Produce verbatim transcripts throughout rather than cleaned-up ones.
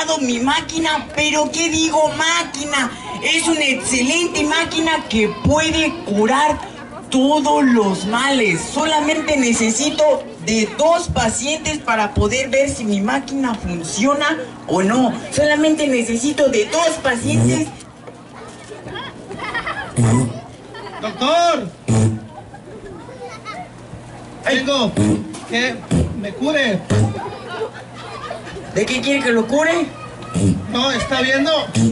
curado mi máquina, pero ¿qué digo máquina? Es una excelente máquina que puede curar todos los males. Solamente necesito de dos pacientes para poder ver si mi máquina funciona o no. Solamente necesito de dos pacientes. Doctor, vengo, que me cure. ¿De qué quiere que lo cure? No, ¿está viendo?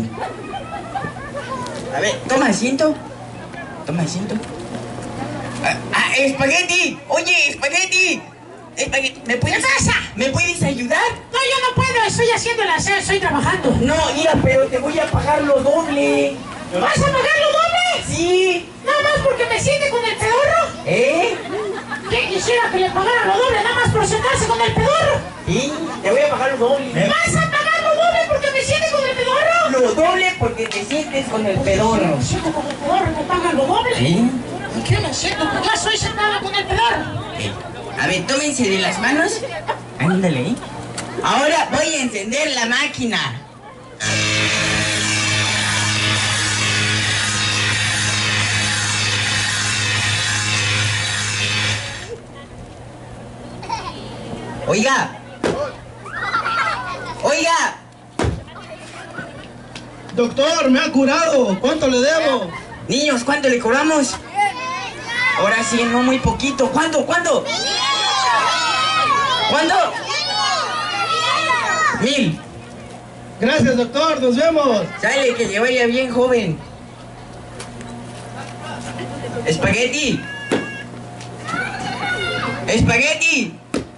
A ver, toma asiento. Toma asiento. Ah, ah, espagueti. Oye, espagueti. Espagueti. ¿Me puedes, ¿Qué pasa? ¿Me puedes ayudar? No, yo no puedo, estoy haciendo el aseo, estoy trabajando. No, mira, pero te voy a pagar lo doble. ¿Me vas a pagar lo doble? Sí. Nada más porque me siente con el pedorro. ¿Eh? ¿Quién quisiera que le pagara lo doble nada más por sentarse con el pedorro? Sí, te voy a pagar lo doble. ¿Me vas a pagar lo doble porque me siente con el pedorro? Lo doble porque te sientes con el pedorro. Me siento con el pedorro y me pagan lo doble. ¿Sí? ¿Y qué me siento? Porque ya soy sentada con el pedorro. Eh, A ver, tómense de las manos. Ándale. ¿eh? Ahora voy a encender la máquina. Oiga. Oiga. Doctor, me ha curado. ¿Cuánto le debo? Niños, ¿cuánto le cobramos? Ahora sí, no muy poquito. ¿Cuánto? ¿Cuánto? ¿Cuánto? Mil. Gracias, doctor. Nos vemos. Sale, que le vaya bien, joven. Espagueti. Espagueti.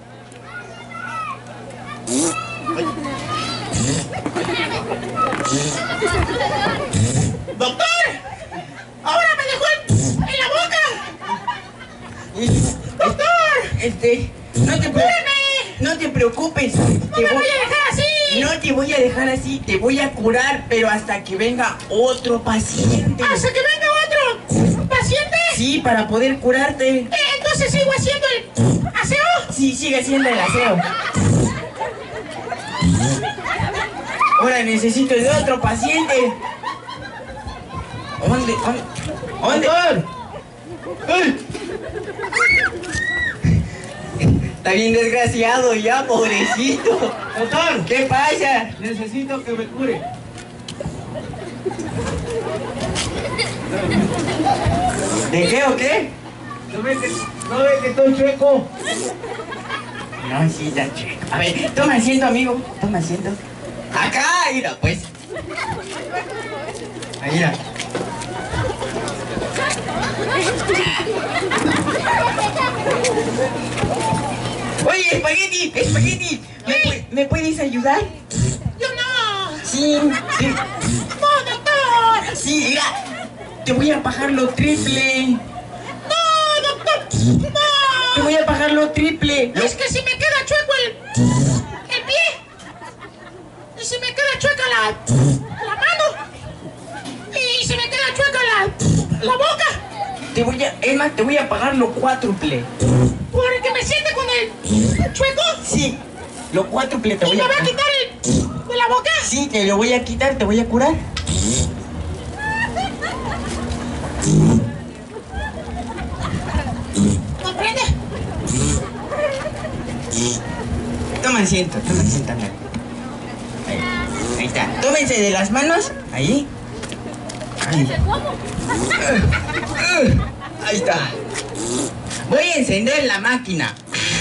¡Doctor! ¡Ahora me dejó el, en la boca! ¡Doctor! Este, no te preocupes. No te preocupes. ¡No Te me voy- voy a dejar así! No te voy a dejar así, te voy a curar, pero hasta que venga otro paciente. ¡Hasta que venga otro paciente! Sí, para poder curarte. Eh, Entonces sigo haciendo el aseo. Sí, sigue haciendo el aseo. Ahora necesito de otro paciente. ¿Dónde? ¿Dónde? ¿Dónde? Doctor. ¡Ay! Está bien desgraciado ya, pobrecito. Doctor, ¿Qué pasa? necesito que me cure. ¿De qué o qué? ¿No ve que, no ve que estoy chueco? No, sí, está chueco. A ver, toma asiento, amigo. Toma asiento. Acá, mira, pues. Ahí, mira. Oye, espagueti, espagueti. ¿Me, pu- ¿Me puedes ayudar? Yo no. Sí, sí. No, doctor. Sí, mira. Te voy a pagar lo triple. No, doctor. Te No. voy a pagar lo triple. Lo- Es que si me queda chueco el, el pie. Y si me queda chueca la, la mano. Y si me queda chueca la, la boca. Te voy a, es más, te voy a pagar lo cuádruple. Porque me siente con el chueco. Sí, lo cuádruple te ¿Y voy me a va a pagar. quitar el de la boca? Sí, te lo voy a quitar, te voy a curar. ¿No prende? Toma asiento, toma asiento. Ahí, ahí está. Tómense de las manos. Ahí. Ahí. Ahí está. Voy a encender la máquina.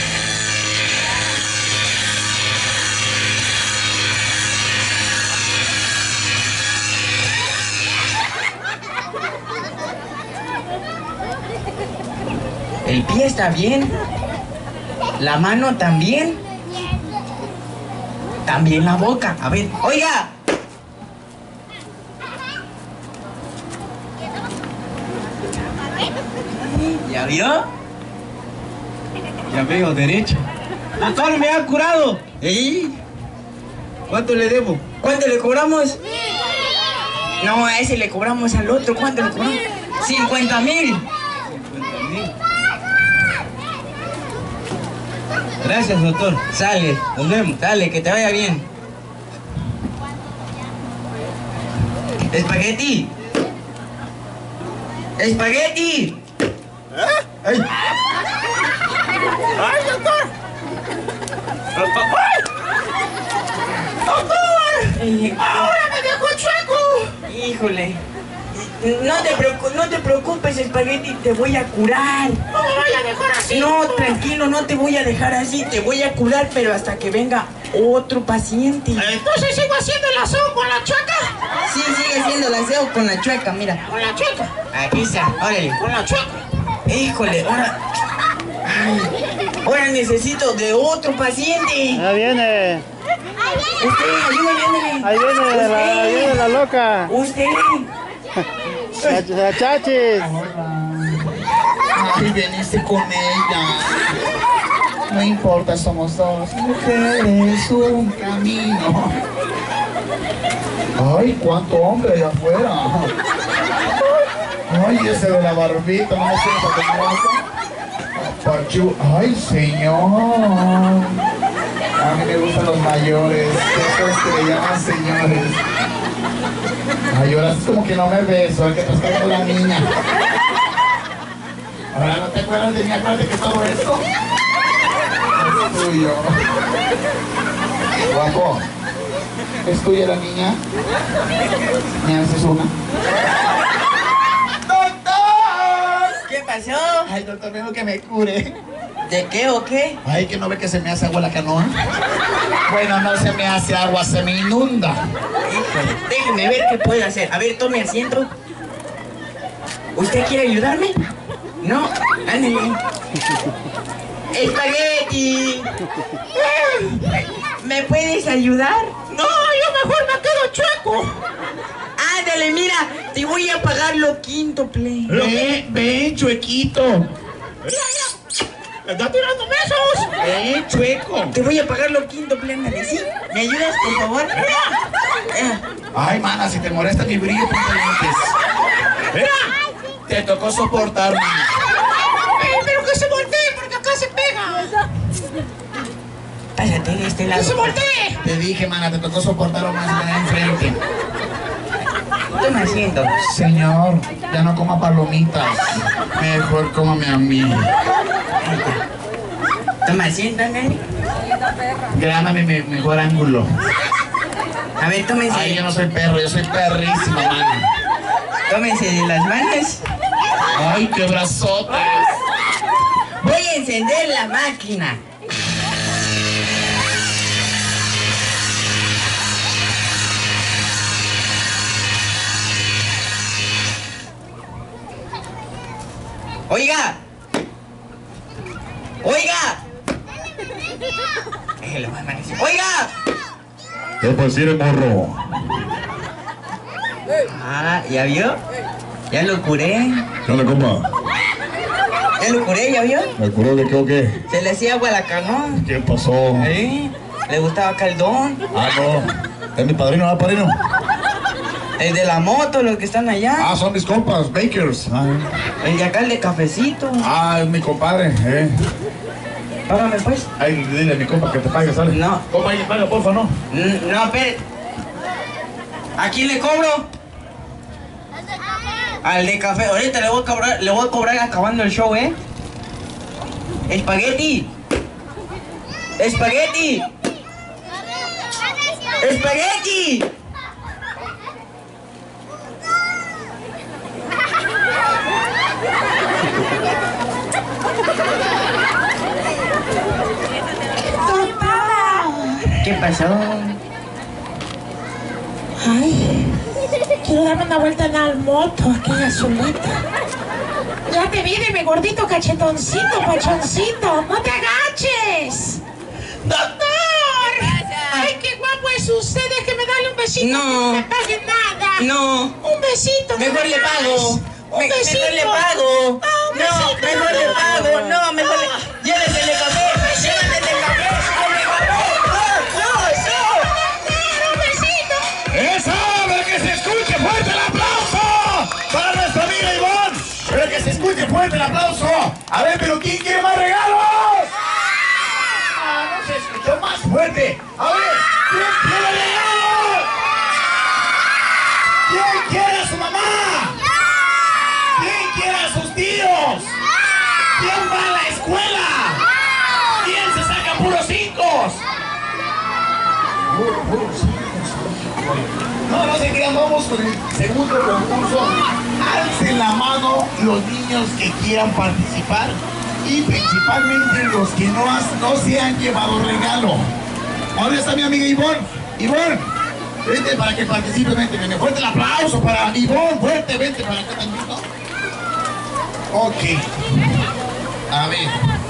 El pie está bien. La mano también. También la boca. A ver, oiga. ¿Ya vio? Ya veo, derecho. Doctor, me ha curado. ¿Eh? ¿Cuánto le debo? ¿Cuánto le cobramos? No, a ese le cobramos al otro. ¿Cuánto le cobramos? cincuenta mil. cincuenta mil. Gracias, doctor. Sale. Nos vemos. Dale, que te vaya bien. ¡Espagueti! ¡Espagueti! ¿Eh? ¡Ay! ¡Ay, doctor! ¡Ay! ¡Doctor! ¡Ahora me dejó chueco! Híjole. No te, preocu- no te preocupes, Espagueti, te voy a curar. No me vaya a dejar así. No, tranquilo, no te voy a dejar así. Te voy a curar, pero hasta que venga otro paciente. Entonces sigo haciendo el aseo con la chueca. Sí, sigue haciendo el aseo con la chueca, mira. Con la chueca. Aquí está, órale. Con la chueca. Híjole, ahora... Ay, ahora necesito de otro paciente. Ahí viene. Usted, ayúdame, Ahí viene la, ahí viene la loca. Usted. La, la chachis. Ay, veniste con ella. No importa, somos dos mujeres, un camino. Ay, cuánto hombre allá afuera. Ay, ese de la barbita, no sé si te Pachu. Ay, señor. A mí me gustan los mayores, esos que le llaman señores. Ay, ahora es como que no me beso, el que te está viendo la niña. Ahora no te acuerdas de mí, acuérdate que todo esto es tuyo. Guapo, ¿es tuya la niña? ¿Me haces una? ¡Doctor! ¿Qué pasó? Ay, doctor, vengo que me cure. ¿De qué o qué? Ay, que no ve que se me hace agua la canoa. Bueno, no se me hace agua, se me inunda. Híjole, déjeme ver qué puedo hacer. A ver, tome asiento. ¿Usted quiere ayudarme? No, ándale. ¡Espagueti! ¿Me puedes ayudar? No, yo mejor me quedo chueco. Ándale, mira, te voy a pagar lo quíntuple. Ven, ven, chuequito. Mira, mira. ¡Me está tirando besos! Ven, chueco. Te voy a pagar lo quíntuple, ándale, ¿sí? ¿Me ayudas, por favor? Eh, Ay, mana, si te molesta mi brillo, ponte lentes. ¡Mira! Te tocó soportar, mana. Eh, pero que se voltee porque acá se pega. Pásate de este ¡Que lado. se voltee! Te dije, mana, te tocó soportar o más de enfrente. Toma asiento. Señor, ya no coma palomitas. Mejor cómame a mí. Toma asiento, ándale. Grábame mi mejor ángulo. A ver, tómense. Ay, yo no soy perro, yo soy perrísima, mana. Tómense de las manos. Ay, qué brazotes. Voy a encender la máquina. Oiga. Oiga. Déjelo, mamá. Oiga. ¿Qué pues ir, morro? Ah, ¿ya vio? Ya lo curé. ¿Qué onda, compa? Ya lo curé, ¿ya vio? ¿Me curó de qué o qué? Se le hacía agua a la canoa. ¿Qué pasó? ¿Eh? Le gustaba caldón. Ah, no. Es mi padrino, ¿ah, padrino? El de la moto, los que están allá. Ah, son mis compas, bakers. Ah, El de acá, el de cafecito. ah, es mi compadre, eh. Págame, pues. Ay, dile a mi compa que te pague, ¿sale? No. Compa, ahí paga, porfa, ¿no? N- No, espere. ¿A quién le cobro? Al de café. Ahorita le voy a cobrar, le voy a cobrar acabando el show, ¿eh? Espagueti. Espagueti. Espagueti. ¿Qué pasó? Ay, quiero darme una vuelta en la moto, aquella azulita. Ya te vi de mi gordito cachetoncito, pachoncito. ¡No te agaches! ¡Doctor! ¡Ay, qué guapo es usted! Déjeme darle un besito. No. No me pague nada. No. Un besito. Mejor le nada pago. más. Un Me- besito. mejor le pago. Ah, un No, besito, mejor le pago. No, mejor le... Llévatele café. Llévatele café. Llévatele café. No, no, Un besito. ¡Eso! ¡Pero que se escuche fuerte el aplauso! ¡Para nuestra amiga Ivonne! ¡Pero que se escuche fuerte el aplauso! A ver, ¿pero quién quiere más regalos? ¡Ah, no se escuchó más fuerte! A ver, ¿quién quiere regalos? ¿Quién ¿Quién va a la escuela? ¿Quién se saca puros cinco? No, no se crean, vamos con el segundo concurso. Alcen la mano los niños que quieran participar y principalmente los que no, has, no se han llevado regalo. Ahora está mi amiga Ivonne. Ivonne, vente para que participe, vente, vente. Fuerte el aplauso para Ivonne, fuerte, vente para acá tantito. Ok. A ver.